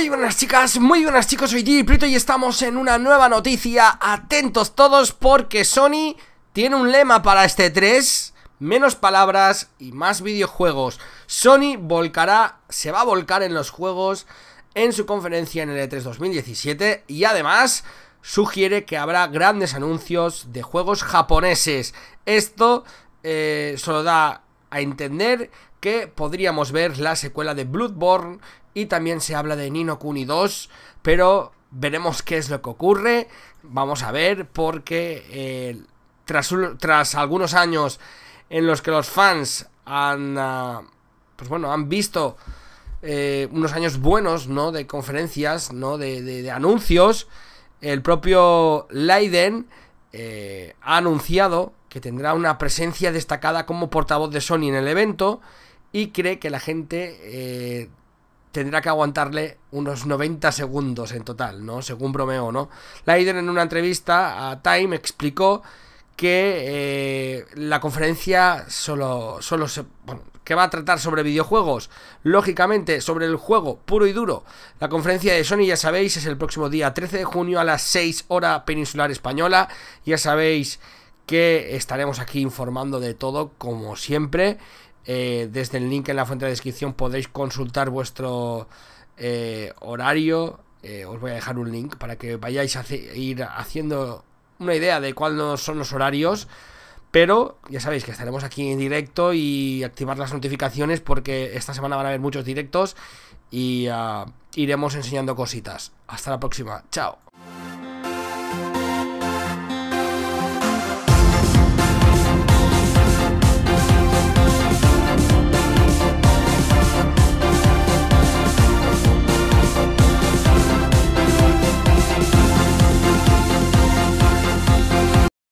Muy buenas chicas, muy buenas chicos, soy DJ Prieto y estamos en una nueva noticia. Atentos todos porque Sony tiene un lema para este E3: menos palabras y más videojuegos. Sony se va a volcar en los juegos en su conferencia en el E3 2017 y además sugiere que habrá grandes anuncios de juegos japoneses. Esto solo da a entender que podríamos ver la secuela de Bloodborne y también se habla de Ni no Kuni 2, pero veremos qué es lo que ocurre. Vamos a ver, porque tras algunos años en los que los fans han visto unos años buenos, ¿no?, de conferencias, ¿no?, de anuncios, el propio Leiden ha anunciado que tendrá una presencia destacada como portavoz de Sony en el evento y cree que la gente tendrá que aguantarle unos 90 segundos en total, ¿no?, según bromeó, ¿no? Leiden en una entrevista a Time explicó que la conferencia que va a tratar sobre videojuegos, lógicamente sobre el juego puro y duro. La conferencia de Sony, ya sabéis, es el próximo día 13 de junio a las 6 hora peninsular española. Ya sabéis que estaremos aquí informando de todo, como siempre. Desde el link en la fuente de descripción podéis consultar vuestro horario. Os voy a dejar un link para que vayáis a ir haciendo una idea de cuáles son los horarios. Pero ya sabéis que estaremos aquí en directo y activar las notificaciones porque esta semana van a haber muchos directos y iremos enseñando cositas. Hasta la próxima, chao.